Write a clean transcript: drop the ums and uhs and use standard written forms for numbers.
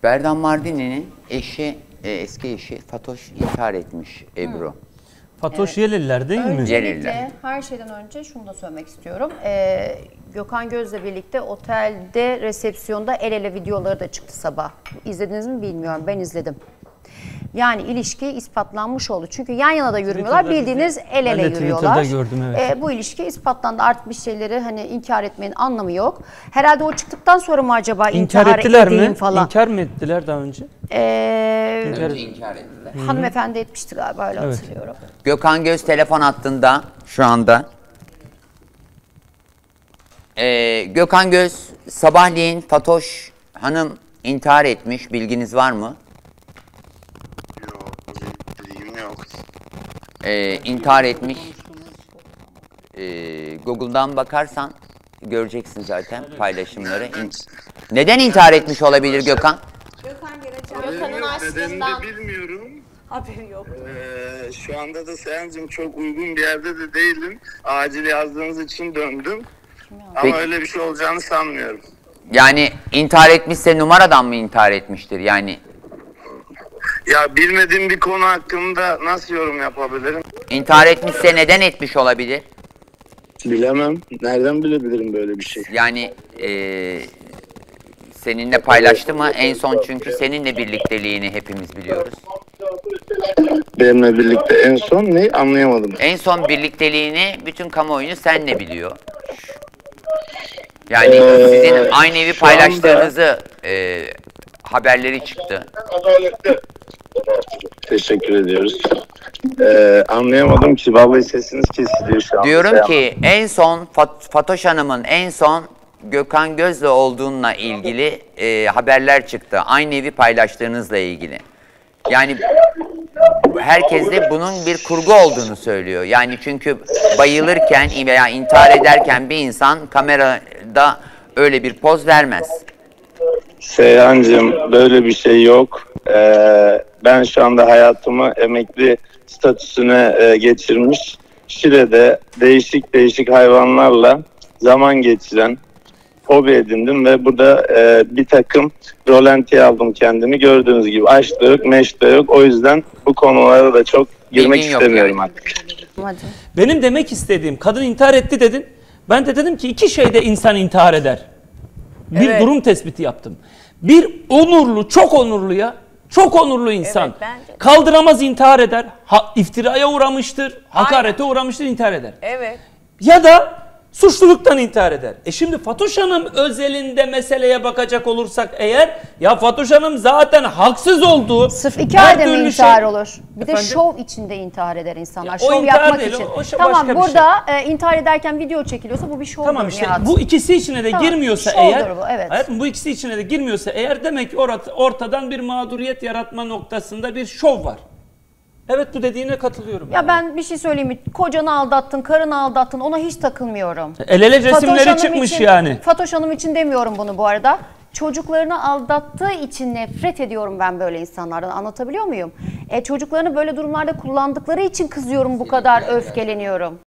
Berdan Mardini'nin eşi, eski eşi Fatoş intihar etmiş Ebru. Fatoş Yeliller değil mi? Celiller. Her şeyden önce şunu da söylemek istiyorum. Gökhan Göz'le birlikte otelde resepsiyonda el ele videoları da çıktı sabah. İzlediniz mi bilmiyorum. Ben izledim. Yani ilişki ispatlanmış oldu. Çünkü yan yana da yürümüyorlar. Twitter'da Bildiğiniz el ele yürüyorlar. Twitter'da gördüm, evet. Bu ilişki ispatlandı. Artık bir şeyleri hani inkar etmenin anlamı yok. Herhalde o çıktıktan sonra mı acaba İnkar ettiler mi? falan? İnkar mı ettiler daha önce? Önce inkar ettiler. Hanımefendi etmişti galiba, öyle hatırlıyorum. Gökhan Göz telefon hattında şu anda. Gökhan Göz sabahleyin Fatoş Hanım intihar etmiş. Bilginiz var mı? Yok, bilgim yok. İntihar etmiş. Google'dan bakarsan göreceksin zaten paylaşımları. Neden intihar etmiş olabilir Gökhan? Gökhan'ın aşkından. Bilmiyorum. Haberi yok. Şu anda da Seyancığım çok uygun bir yerde de değilim. Acil yazdığınız için döndüm. Peki. Ama öyle bir şey olacağını sanmıyorum. Yani intihar etmişse numaradan mı intihar etmiştir yani? Ya bilmediğim bir konu hakkında nasıl yorum yapabilirim? İntihar etmişse neden etmiş olabilir? Bilemem. Nereden bilebilirim böyle bir şey? Yani seninle paylaştı mı? En son çünkü seninle birlikteliğini hepimiz biliyoruz. Benimle birlikte en son ne anlayamadım. En son birlikteliğini bütün kamuoyunu senle biliyor. Yani sizin aynı evi şu anda- paylaştığınızı haberleri çıktı. Teşekkür ediyoruz. Anlayamadım ki. Vallahi sesiniz kesiliyor şu an. Diyorum ki en son Fatoş Hanım'ın en son Gökhan Göz'le olduğunla ilgili haberler çıktı. Aynı evi paylaştığınızla ilgili. Yani herkes de bunun bir kurgu olduğunu söylüyor. Yani çünkü bayılırken veya intihar ederken bir insan kamerada öyle bir poz vermez. Seyhancığım böyle bir şey yok. Ben şu anda hayatımı emekli statüsüne geçirmiş, Şile'de değişik hayvanlarla zaman geçiren, hobi edindim ve burada bir takım rolantiye aldım kendimi. Gördüğünüz gibi aşk da yok, meşk de yok. O yüzden bu konulara da çok girmek Bilgin yok istemiyorum yani. artık. Hadi. Benim demek istediğim, kadın intihar etti dedin. Ben de dedim ki iki şeyde insan intihar eder. Bir durum tespiti yaptım. Bir onurlu, çok onurlu ya. Çok onurlu insan. Evet, bence de. Kaldıramaz intihar eder. İftiraya uğramıştır, hakarete uğramıştır, intihar eder. Evet. Ya da suçluluktan intihar eder. Şimdi Fatoş Hanım özelinde meseleye bakacak olursak eğer, ya Fatoş Hanım zaten haksız olduğu Sırf iki her ayda mı türlü intihar şey- olur? Bir de Efendim? şov içinde intihar eder insanlar. Ya o Şov intihar yapmak değil, için. o başka Tamam, bir burada intihar ederken video çekiliyorsa bu bir şovdur Tamam işte Nihat. bu ikisi içine de Tamam, girmiyorsa şovdur eğer, bu, evet. hayatım bu ikisi içine de girmiyorsa eğer demek ki ortadan bir mağduriyet yaratma noktasında bir şov var. Evet, bu dediğine katılıyorum. Ya ben bir şey söyleyeyim mi? Kocanı aldattın, karını aldattın, ona hiç takılmıyorum. El ele Fatoş resimleri Hanım çıkmış için- yani. Fatoş Hanım için demiyorum bunu bu arada. Çocuklarını aldattığı için nefret ediyorum ben böyle insanlardan. Anlatabiliyor muyum? Çocuklarını böyle durumlarda kullandıkları için kızıyorum, bu kadar öfkeleniyorum.